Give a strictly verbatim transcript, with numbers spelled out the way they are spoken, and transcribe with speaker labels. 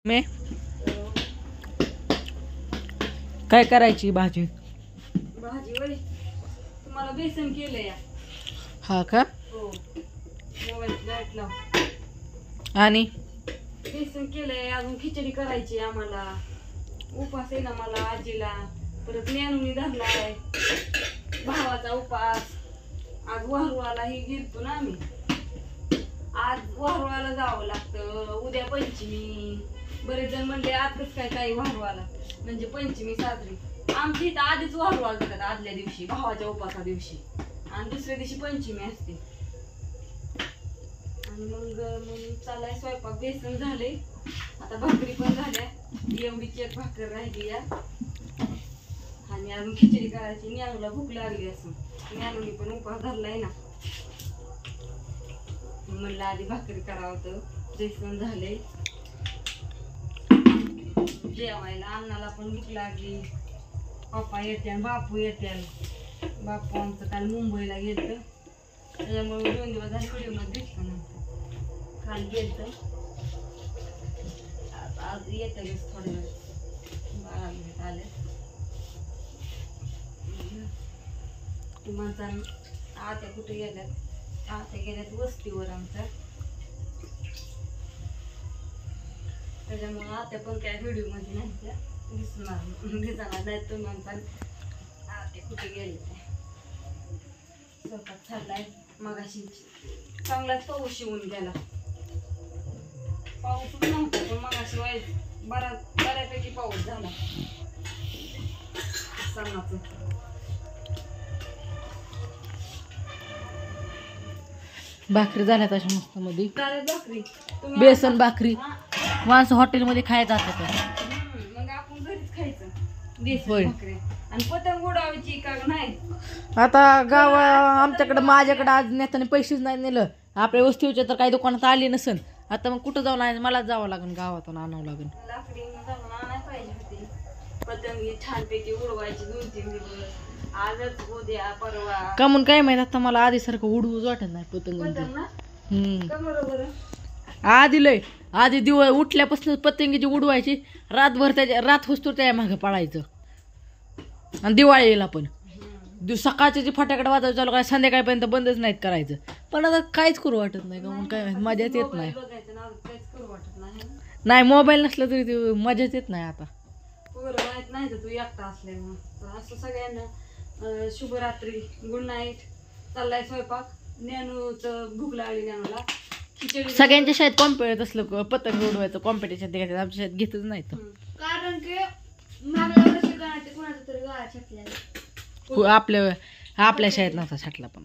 Speaker 1: मे काय करायची भाजी?
Speaker 2: भाजी वय तुम्हाला बेसन केलंय.
Speaker 1: हा का?
Speaker 2: हो मोबाईल लाईट लाव.
Speaker 1: आणि
Speaker 2: बेसन केलंय, अजून खिचडी करायची आम्हाला. उपास आहे ना मला, आजीला. परत नेनुनी धरलाय भावाचा उपास. आज वारुळालाही गेलतो ना आम्ही. आज वारुळाला जावं लागतं, उद्या पंचमी. बरेच जण म्हणले आज कसं काय काही वारुळाला, म्हणजे पंचमी साजरी. आमची इथं आधीच वारुळा जातात आदल्या दिवशी, भावाच्या उपासा दिवशी, आणि दुसऱ्या दिवशी पंचमी असते. आणि मग मग चालाय स्वयंपाक. बेसन झाले, आता भाकरी पण झाल्या. एवढीची एक भाकर राहिली या, आणि अजून खिचडी करायची. न्यानूला भूक लागली असं, न्यानूनी पण उपास धरलाय ना. म्हणलं आधी भाकरी करावं. तर बेसन झाले, जेवायला अन्नाला पण भूक लागली. पप्पा येते, बापू येते. बापू आमचं काल मुंबईला गेलं, त्याच्यामुळे दोन दिवस झाले व्हिडिओ मध्ये दिसलं नव्हतं. काल गेलं, आज येतं वीस थोडे वेळ बारा मिनिट आले. माझा आत्या कुठे गेल्यात? आत्या गेल्यात वस्तीवर आमच्या, त्याच्यामुळे आत्या पण काय व्हिडिओ मध्ये नाही त्या दिसणार दिसणार नाही. तुम्ही म्हणता आत्या कुठे गेले ते. स्वतः चाललाय. मगाशी चांगलाच पाऊस येऊन गेला. पाऊसच नव्हता पण मगाशी वाईट बरा बऱ्यापैकी पाऊस झाला सणाचं.
Speaker 1: भाकरी झाल्या तशा मस्त मध्ये.
Speaker 2: भाकरी
Speaker 1: बेसन भाकरी माणसं हॉटेलमध्ये खायला जातात.
Speaker 2: मग आपण घरीच खायचं बेसन भाकरी. आणि पतंग उडवायची का नाही?
Speaker 1: आता गाव आमच्याकडे, माझ्याकडे आज नेत्याने पैसेच नाही नेलं. आपल्या वस्तीवरच्या तर काही दुकानात आली नसन. आता मग कुठं जाऊन आहे, मलाच जावं लागेल, गावातून आणावं लागेल.
Speaker 2: लाकडी जाऊन आणायला पाहिजे होती. पतंग छानपैकी उडवायची दोन तीन दिवस. आजच उद्या परवा
Speaker 1: का म्हणून काय माहित. आता मला आधी सारखं उडवूच वाटत नाही पतंग. हम्म
Speaker 2: का बरोबर?
Speaker 1: आधी लय आधी दिवस उठल्यापासून पतंगीची उडवायची, रातभर त्याच्या रात होस्तोर त्या मागं पळायचं. आणि दिवाळीला पण सकाळचे जे फटाकडे वाजवायचं चालू काय, संध्याकाळपर्यंत बंदच नाहीत करायचं. पण आता काहीच करू वाटत नाही का म्हणून काय माहित, मजाच येत नाही. नाही मोबाईल नसला तरी ते मजाच येत नाही. आता
Speaker 2: माहित नाही तर तू एकटा असल्यामुळे. असं सगळ्यांना शुभरात्री, गुड नाईट. चाललाय स्वयंपाक. ज्ञानूचं भूक लागली ज्ञानूला. खिचडी.
Speaker 1: सगळ्यांच्या शाळेत कॉम्पिटिशन असलं पतंग उडवायचं कॉम्पिटिशन ते घेतात, आमच्या शाळेत घेतच नाही.
Speaker 2: कारण की मागल्या वर्षी गाण्याचे कोणाचं तरी गाळा छाटलेला.
Speaker 1: आपल्या आपल्या शाळेत नव्हता छाटला पण.